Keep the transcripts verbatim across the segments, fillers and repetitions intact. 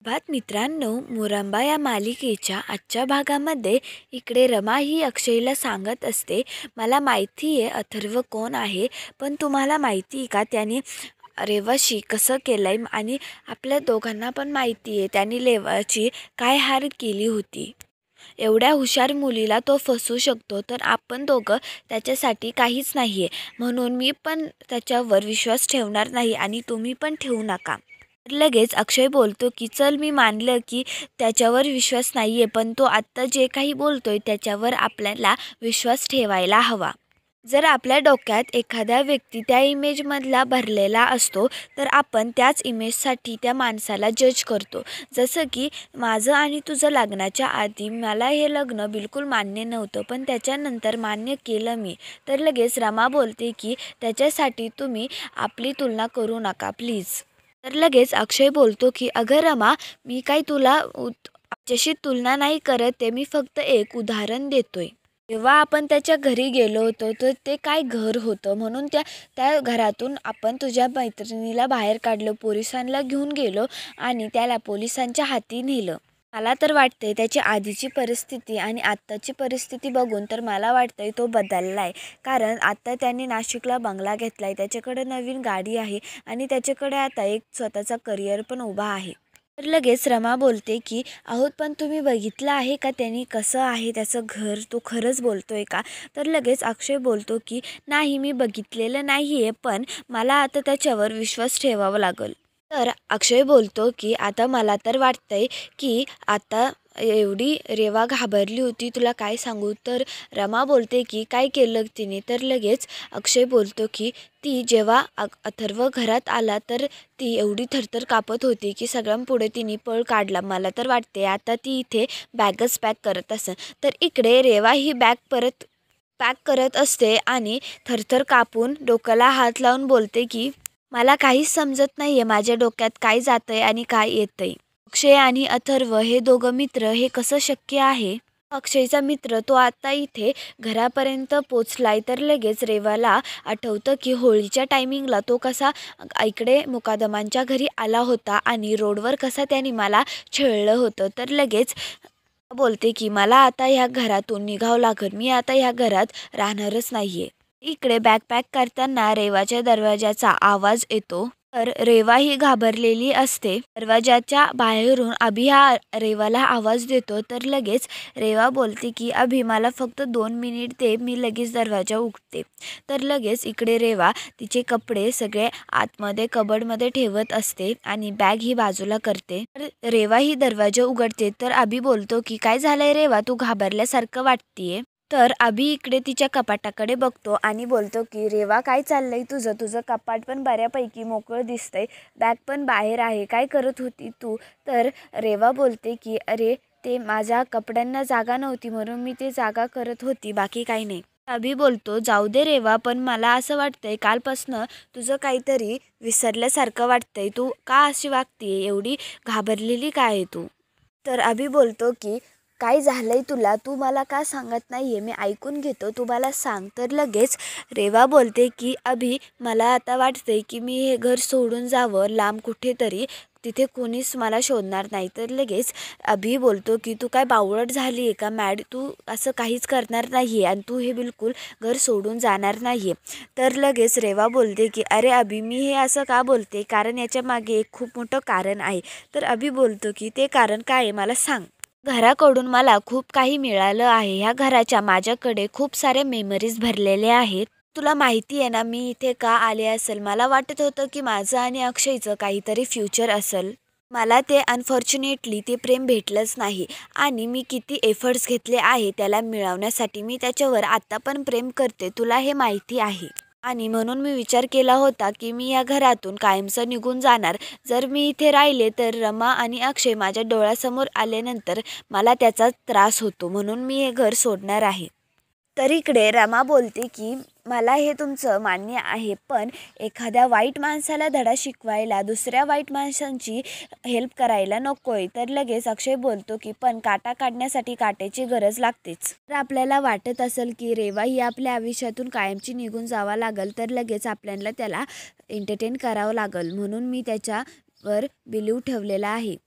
भात मित्रांनो, मुरंबा या मालिकेच्या आजच्या भागामध्ये इकडे रमा ही अक्षयला सांगत असते, मला माहिती आहे अथर्व कोण आहे, पण तुम्हाला माहिती आहे का त्याने रेवाशी कसं केलं आहे आणि आपल्या दोघांना पण माहिती आहे त्याने रेवाची काय हार केली होती. एवढ्या हुशार मुलीला तो फसवू शकतो, तर आपण दोघं त्याच्यासाठी काहीच नाही आहे. म्हणून मी पण त्याच्यावर विश्वास ठेवणार नाही आणि तुम्ही पण ठेवू नका. लगेच अक्षय बोलतो की चल, मी मानलं की त्याच्यावर विश्वास नाही आहे, पण तो आत्ता जे काही बोलतोय त्याच्यावर आपल्याला विश्वास ठेवायला हवा. जर आपल्या डोक्यात एखादा व्यक्ती त्या इमेजमधला भरलेला असतो, तर आपण त्याच इमेजसाठी त्या माणसाला जज करतो. जसं की माझं आणि तुझं लग्नाच्या आधी मला हे लग्न बिलकुल मान्य नव्हतं, पण त्याच्यानंतर मान्य केलं मी. तर लगेच रमा बोलते की त्याच्यासाठी तुम्ही आपली तुलना करू नका प्लीज. तर लगेच अक्षय बोलतो की अगं रमा, मी काही तुला त्याच्याशी तुलना नाही करत आहे, मी फक्त एक उदाहरण देतोय. जेव्हा आपण त्याच्या घरी गेलो होतो, तर ते काय घर होतं, म्हणून त्या त्या घरातून आपण तुझ्या मैत्रिणीला बाहेर काढलं, पोलिसांना घेऊन गेलो आणि त्याला पोलिसांच्या हाती नेलं. मला तर वाटतंय त्याची आधीची परिस्थिती आणि आत्ताची परिस्थिती बघून तर मला वाटतंय तो बदलला आहे. कारण आत्ता त्याने नाशिकला बंगला घेतला आहे, त्याच्याकडे नवीन गाडी आहे आणि त्याच्याकडे आता एक स्वतःचा करिअर पण उभा आहे. तर लगेच रमा बोलते की अहो, पण तुम्ही बघितलं आहे का त्यांनी कसं आहे त्याचं घर, तो खरंच बोलतोय का? तर लगेच अक्षय बोलतो की नाही, मी बघितलेलं नाही आहे, पण मला आता त्याच्यावर विश्वास ठेवावा लागेल. तर अक्षय बोलतो की आता मला तर वाटतंय की आता एवढी रेवा घाबरली होती, तुला काय सांगू. तर रमा बोलते की काय केलं तिने. तर लगेच अक्षय बोलतो की ती जेव्हा अ अथर्व घरात आला, तर ती एवढी थरथर कापत होती की सगळ्यांपुढे तिने पळ काढला. मला तर वाटते आता ती इथे बॅगच पॅक करत असेल. तर इकडे रेवा ही बॅग परत पॅक करत असते आणि थरथर कापून डोक्याला हात लावून बोलते की मला काहीच समजत नाही आहे, माझ्या डोक्यात काय जातं आहे आणि काय येतं आहे. अक्षय आणि अथर्व हे दोघं मित्र, हे कसं शक्य आहे. अक्षयचा मित्र तो आता इथे घरापर्यंत पोचलाय. तर लगेच रेवाला आठवतं की होळीच्या टायमिंगला तो कसा इकडे मुकादमांच्या घरी आला होता आणि रोडवर कसा त्याने मला छळलं होतं. तर लगेच बोलते की मला आता ह्या घरातून निघावं लागेल, मी आता ह्या घरात राहणारच नाही आहे. इकडे बॅकपॅक करताना रेवाच्या दरवाजाचा आवाज येतो. तर रेवा ही घाबरलेली असते. दरवाजाच्या बाहेरून अभि हा रेवाला आवाज देतो. तर लगेच रेवा बोलते की अभि, मला फक्त दोन मिनिट दे, मी लगेच दरवाजा उघडते. तर लगेच इकडे रेवा तिचे कपडे सगळे आतमध्ये कबडमध्ये ठेवत असते आणि बॅग ही बाजूला करते. तर रेवा ही दरवाजा उघडते. तर अभि बोलतो की काय झालंय रेवा, तू घाबरल्यासारखं वाटतीये. तर अभि इकडे तिच्या कपाटाकडे बघतो आणि बोलतो की रेवा, काय चाललंय तुझं तुझं कपाट पण बऱ्यापैकी मोकळं दिसतंय, बॅग पण बाहेर आहे, काय करत होती तू. तर रेवा बोलते की अरे, ते माझ्या कपड्यांना जागा नव्हती म्हणून मी ते जागा करत होती, बाकी काही नाही. अभि बोलतो जाऊ दे रेवा, पण मला असं वाटतंय कालपासनं तुझं काहीतरी विसरल्यासारखं वाटतंय, तू का अशी वागतीये, एवढी घाबरलेली काय आहे तू. तर अभि बोलतो की काय झालंय तुला, तू मला का सांगत नाहीये, मी ऐकून घेतो, तू मला सांग. तर लगेच रेवा बोलते की अभि, मला आता वाटतंय की मी हे घर सोडून जावं लांब कुठेतरी, तिथे कोणीच मला शोधणार नाही. तर लगेच अभि बोलतो की तू काय बावळट झाली आहे का मॅड, तू असं काहीच करणार नाही आहे आणि तू हे बिलकुल घर सोडून जाणार नाही आहे. तर लगेच रेवा बोलते की अरे अभि, मी हे असं का बोलते, कारण याच्या मागे एक खूप मोठं कारण आहे. तर अभि बोलतो की ते कारण काय आहे मला सांग. घराकडून मला खूप काही मिळालं आहे, ह्या घराच्या माझ्याकडे खूप सारे मेमरीज भरलेले आहेत. तुला माहिती आहे ना मी इथे का आले असेल, मला वाटत होतं की माझं आणि अक्षयचं काहीतरी फ्युचर असेल. मला ते अनफॉर्च्युनेटली ते प्रेम भेटलंच नाही आणि मी किती एफर्ट्स घेतले आहे त्याला मिळवण्यासाठी. मी त्याच्यावर आत्ता पण प्रेम करते, तुला हे माहिती आहे. आणि म्हणून मी विचार केला होता की मी या घरातून कायमचं निघून जाणार. जर मी इथे राहिले तर रमा आणि अक्षय माझ्या डोळ्यासमोर आल्यानंतर मला त्याचा त्रास होतो, म्हणून मी हे घर सोडणार आहे. तर इकडे रमा बोलते की मला हे तुमचं मान्य आहे, पण एखाद्या वाईट माणसाला धडा शिकवायला दुसऱ्या वाईट माणसांची हेल्प करायला नकोय. तर लगेच अक्षय बोलतो की पण काटा काढण्यासाठी काट्याची गरज लागतेच. तर आपल्याला वाटत असेल की रेवा ही आपल्या आयुष्यातून कायमची निघून जावं लागेल, तर लगेच आपल्याला त्याला एंटरटेन करावं लागेल, म्हणून मी त्याच्यावर बिलीव ठेवलेला आहे.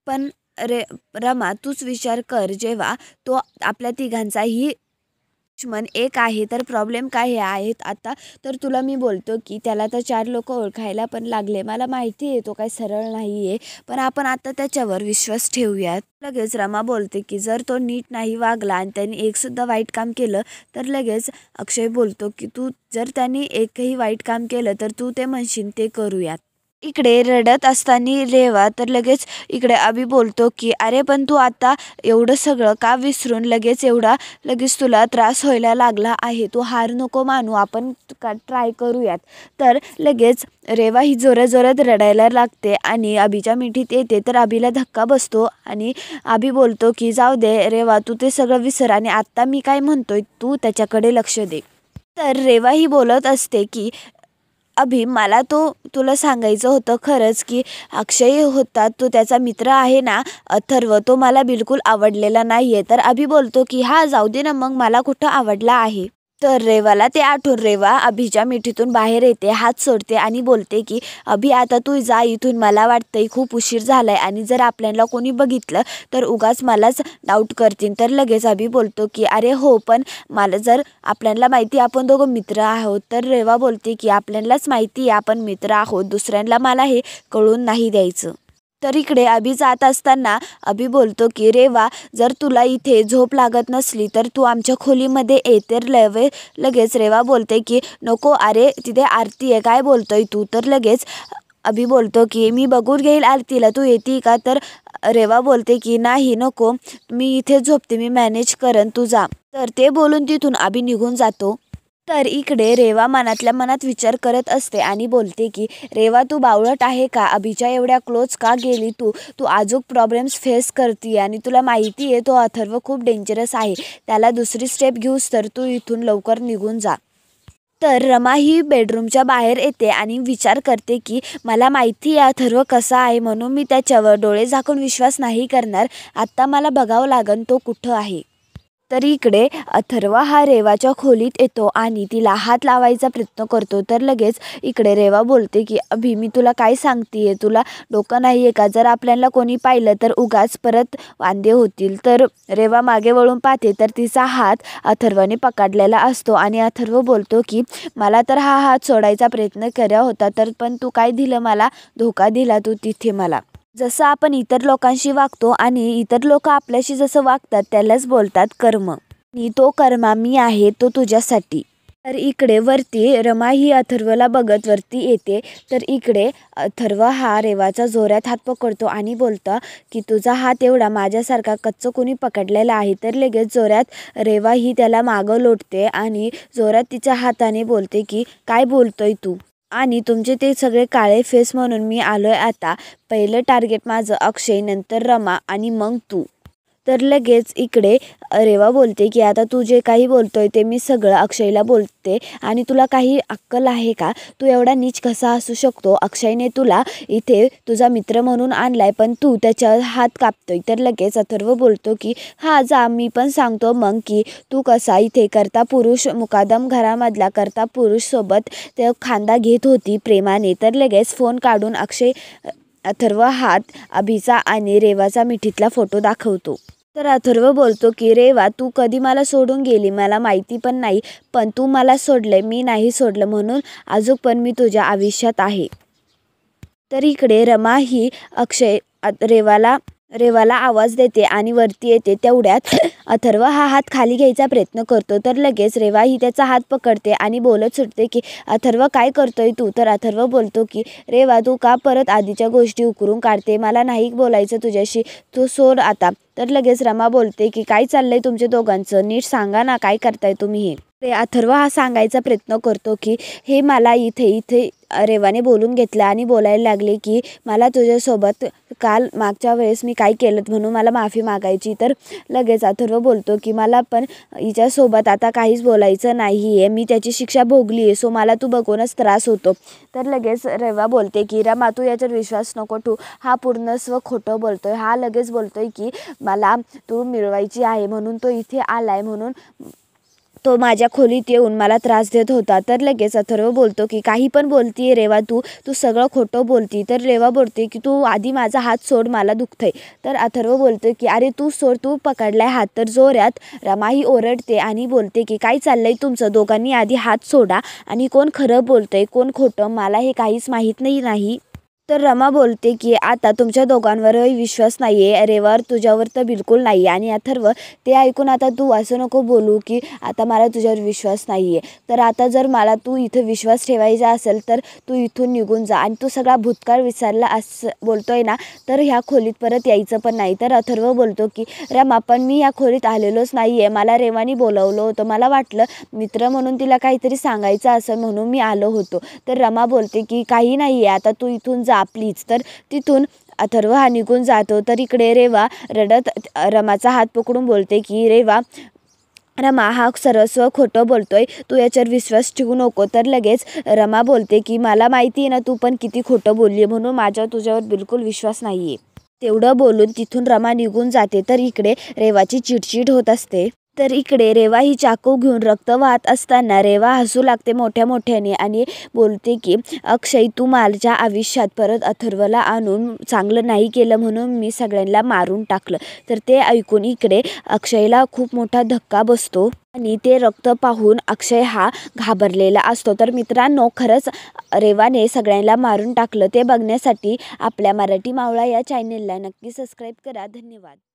पण रे रमा तूच विचार कर, जेव्हा तो आपल्या तिघांचाही दुश्मन एक आहे तर प्रॉब्लेम काय हे आहेत आता. तर तुला मी बोलतो की त्याला तर चार लोक ओळखायला पण लागले. मला माहिती आहे तो काही सरळ नाही आहे, पण आपण आता त्याच्यावर विश्वास ठेवूयात. लगेच रमा बोलते की जर तो नीट नाही वागला आणि त्याने एकसुद्धा वाईट काम केलं तर लगेच अक्षय बोलतो की तू जर त्यांनी एकही वाईट काम केलं तर तू ते म्हणशील ते करूयात. इकडे रडत असताना रेवा तर लगेच इकडे अभि बोलतो की अरे पण तू आता एवढं सगळं का विसरून लगेच एवढा लगेच तुला त्रास व्हायला लागला आहे. तू हार नको मानू, आपण का ट्राय करूयात. तर लगेच रेवा ही जोरात जोरात रडायला लागते आणि अभिच्या मिठीत येते. तर अभिला धक्का बसतो आणि अभि बोलतो की जाऊ दे रेवा, तू ते सगळं विसर आणि आत्ता मी काय म्हणतोय तू त्याच्याकडे लक्ष दे. तर रेवा ही बोलत असते की अभि मला तो तुला सांगायचं होतं खरंच की अक्षय होता तो त्याचा मित्र आहे ना अथर्व, तो मला बिलकुल आवडलेला नाही आहे. तर अभि बोलतो की हा जाऊ दे ना, मग मला कुठं आवडला आहे. तर रेवाला ते आठवून रेवा अभिच्या मिठीतून बाहेर येते, हात सोडते आणि बोलते की अभि आता तू जा इथून, मला वाटतंय खूप उशीर झालाय आणि जर आपल्याला कोणी बघितलं तर उगाच मलाच डाऊट करतील. तर लगेच अभि बोलतो की अरे हो, पण मला जर आपल्याला माहिती आपण दोघं मित्र आहोत. तर रेवा बोलते की आपल्यालाच माहिती आहे आपण मित्र आहोत, दुसऱ्यांना मला हे कळून नाही द्यायचं. तर इकडे अभि जात असताना अभि बोलतो की रेवा, जर तुला इथे झोप लागत नसली तर तू आमच्या खोलीमध्ये ये. तर लवे लगेच रेवा बोलते की नको, अरे तिथे आरती आहे, काय बोलतोय तू. तर लगेच अभि बोलतो की मी बघून घेईल आरतीला, तू येते का. तर रेवा बोलते की नाही नको, मी इथे झोपते, मी मॅनेज करन, तू जा. तर ते बोलून तिथून अभि निघून जातो. तर इकडे रेवा मनातल्या मनात विचार करत असते आणि बोलते की रेवा तू बावळट आहे का, अभिच्या एवढ्या क्लोज का गेली तू. तू अजूक प्रॉब्लेम्स फेस करते आणि तुला माहिती आहे तो अथर्व खूप डेंजरस आहे, त्याला दुसरी स्टेप घेऊस तर तू इथून लवकर निघून जा. तर रमा ही बेडरूमच्या बाहेर येते आणि विचार करते की मला माहिती आहे अथर्व कसा आहे, म्हणून मी त्याच्यावर डोळे झाकून विश्वास नाही करणार. आत्ता मला बघावं लागन तो कुठं आहे. तर इकडे अथर्व हा रेवाच्या खोलीत येतो आणि तिला हात लावायचा प्रयत्न करतो. तर लगेच इकडे रेवा बोलते की अभि मी तुला काय सांगतेय, तुला डोकं नाही आहे का, जर आपल्याला कोणी पाहिलं तर उगाच परत वांदे होतील. तर रेवा मागे वळून पाहते तर तिचा हात अथर्वने पकडलेला असतो आणि अथर्व बोलतो की मला तर हा हात सोडायचा प्रयत्न केला होता, तर पण तू काय दिलं मला, धोका दिला तू तिथे मला. जसं आपण इतर लोकांशी वागतो आणि इतर लोक आपल्याशी जसं वागतात त्यालाच बोलतात कर्म, आणि तो कर्मा मी आहे तो तुझ्यासाठी. तर इकडे वरती रमा ही अथर्वला बघत वरती येते. तर इकडे अथर्व हा रेवाचा जोरात हात पकडतो आणि बोलतो की तुझा हात एवढा माझ्यासारखा कच्चं कोणी पकडलेला आहे. तर लगेच जोरात रेवा ही त्याला मागं लोटते आणि जोरात तिच्या हाताने बोलते की काय बोलतोय तू, आणि तुमचे ते सगळे काळे फेस म्हणून मी आलोय आता. पहिलं टार्गेट माझं अक्षय, नंतर रमा आणि मग तू. तर लगेच इकडे रेवा बोलते की आता तू जे काही बोलतोय ते मी सगळं अक्षयला बोलते आणि तुला काही अक्कल आहे का, तू एवढा नीच कसा असू शकतो. अक्षयने तुला इथे तुझा मित्र म्हणून आणलाय पण तू त्याच्या हात कापतोय. तर लगेच अथर्व बोलतो की हा जा, मी पण सांगतो मग की तू कसा इथे करता पुरुष, मुकादम घरामधला करता पुरुष सोबत ते खांदा घेत होती प्रेमाने. तर लगेच फोन काढून अक्षय अथर्व हात अभिचा आणि रेवाचा मिठीतला फोटो दाखवतो. तर अथर्व बोलतो की रेवा तू कधी मला सोडून गेली मला माहिती पण नाही, पण तू मला सोडले, मी नाही सोडलं, म्हणून अजून पण मी तुझ्या आयुष्यात आहे. तर इकडे रमा ही अक्षय रेवाला रेवाला आवाज देते आणि वरती येते. तेवढ्यात अथर्व हा हात खाली घ्यायचा प्रयत्न करतो. तर लगेच रेवा ही त्याचा हात पकडते आणि बोलत सुटते की अथर्व काय करतोय तू. तर अथर्व बोलतो की रेवा तू का परत आधीच्या गोष्टी उकरून काढते, मला नाही बोलायचं तुझ्याशी, तू सोड आता. तर लगेच रमा बोलते की काय चाललंय तुमच्या दोघांचं, नीट सांगा ना काय करताय तुम्ही हे. ते अथर्व हा सांगायचा प्रयत्न करतो की हे मला इथे इथे रेवाने बोलून घेतलं आणि बोलायला लागले की मला तुझ्यासोबत काल मागच्या वेळेस मी काय केलं म्हणून मला माफी मागायची. तर लगेच अथर्व बोलतो की मला पण हिच्यासोबत आता काहीच बोलायचं नाही आहे, मी त्याची शिक्षा भोगली आहे, सो मला तू बघूनच त्रास होतो. तर लगेच रेवा बोलते की रमा तू याच्यावर विश्वास नको ठेवू, हा पूर्णस्व खोटं बोलतोय. हा लगेच बोलतोय की मला तू मिळवायची आहे म्हणून तो इथे आलाय, म्हणून तो माझ्या खोलीत येऊन मला त्रास देत होता. तर लगेच अथर्व बोलतो की काही पण बोलतीये रेवा तू तू सगळं खोटं बोलती. तर रेवा बोलते की तू आधी माझा हात सोड, मला दुखतंय. तर अथर्व बोलतो की अरे तू सोड, तू पकडलाय हात. तर जोरात रमाही ओरडते आणि बोलते की काय चाललंय तुमचं, दोघांनी आधी हात सोडा आणि कोण खरं बोलतंय कोण खोटं मला हे काहीच माहीत नाही नाही तर रमा बोलते की आता तुमच्या दोघांवरही विश्वास नाही आहे रेवावर, तुझ्यावर तर बिलकुल नाही आहे. आणि अथर्व ते ऐकून आता तू असं नको बोलू की आता मला तुझ्यावर विश्वास नाही आहे. तर आता जर मला तू इथं विश्वास ठेवायचा असेल तर तू इथून निघून जा आणि तू सगळा भूतकाळ विसरला असं बोलतोय ना तर ह्या खोलीत परत यायचं पण नाही. तर अथर्व बोलतो की रमा पण मी ह्या खोलीत आलेलोच नाही आहे, मला रेवानी बोलवलं होतं, मला वाटलं मित्र म्हणून तिला काहीतरी सांगायचं असं म्हणून मी आलो होतो. तर रमा बोलते की काही नाही आहे, आता तू इथून जा प्लीज. तर तिथून अथर्व हा निघून जातो. तर इकडे रेवा रडत रमाचा हात पकडून बोलते की रेवा रमा हा सर्वस्व खोटं बोलतोय, तू याच्यावर विश्वास ठेवू नको. तर लगेच रमा बोलते की मला माहिती आहे ना तू पण किती खोटं बोलली, म्हणून माझ्या तुझ्यावर बिलकुल विश्वास नाही आहे. तेवढं बोलून तिथून रमा निघून जाते. तर इकडे रेवाची चिडचिड होत असते. तर इकडे रेवा ही चाकू घेऊन रक्त वाहत असताना रेवा हसू लागते मोठ्या मोठ्याने आणि बोलते की अक्षय तू माझ्या आयुष्यात परत अथर्वला आणून चांगलं नाही केलं म्हणून मी सगळ्यांना मारून टाकलं. तर ते ऐकून इकडे अक्षयला खूप मोठा धक्का बसतो आणि ते रक्त पाहून अक्षय हा घाबरलेला असतो. तर मित्रांनो खरंच रेवाने सगळ्यांना मारून टाकलं ते बघण्यासाठी आपल्या मराठी मावळा या चॅनेलला नक्की सबस्क्राईब करा. धन्यवाद.